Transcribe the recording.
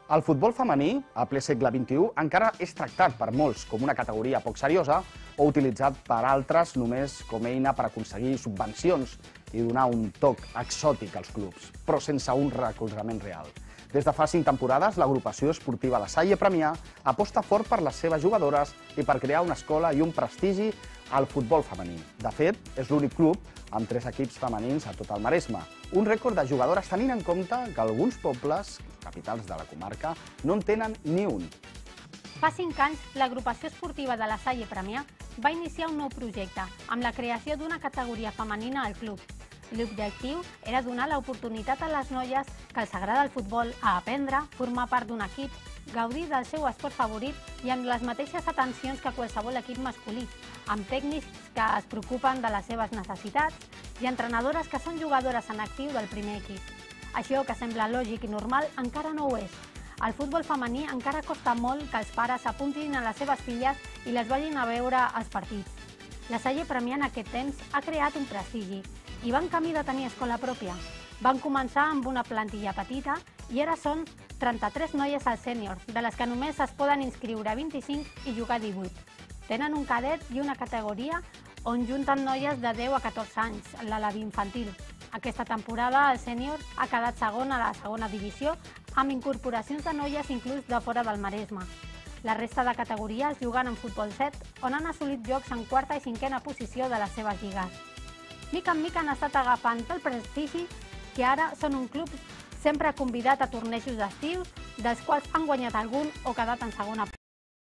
El futbol femení, a ple segle XXI, encara és tractat per molts com una categoria poc seriosa o utilitzat per altres només com a eina per aconseguir subvencions i donar un toc exòtic als clubs, però sense un recolzament real. Des de fa 5 temporades, l'agrupació esportiva La Salle Premià aposta fort per les seves jugadores i per crear una escola i un prestigi al futbol femení. De fet, és l'únic club amb 3 equips femenins a tot el Maresme. Un rècord de jugadores tenint en compte que alguns pobles, capitals de la comarca, no en tenen ni un. Fa 5 anys, l'agrupació esportiva de La Salle Premià va iniciar un nou projecte, amb la creació d'una categoria femenina al club. L'objectiu era donar l'oportunitat a les noies que els agrada el futbol a aprendre, formar part d'un equip, gaudir del seu esport favorit i amb les mateixes atencions que qualsevol equip masculí, amb tècnics que es preocupen de les seves necessitats i entrenadores que són jugadores en actiu del primer equip. Això, que sembla lògic i normal, encara no ho és. Al futbol femení encara costa molt que els pares apuntin a les seves filles i les vagin a veure els partits. La Salle Premià en aquest temps ha creat un prestigi i va en camí de tenir escola pròpia. Van començar amb una plantilla petita i ara són 33 noies al sènior, de les que només es poden inscriure 25 i jugar 18. Tenen un cadet i una categoria on junten noies de 10 a 14 anys, la infantil. Aquesta temporada el sènior ha quedat segon a la segona divisió amb incorporacions de noies inclús de fora del Maresme. La resta de categories juguen en futbol 7, on han assolit llocs en quarta i cinquena posició de les seves lligues. Mica en mica han estat agafant el prestigi que ara són un club sempre convidat a tornejos d'estiu, dels quals han guanyat algun o quedat en segona.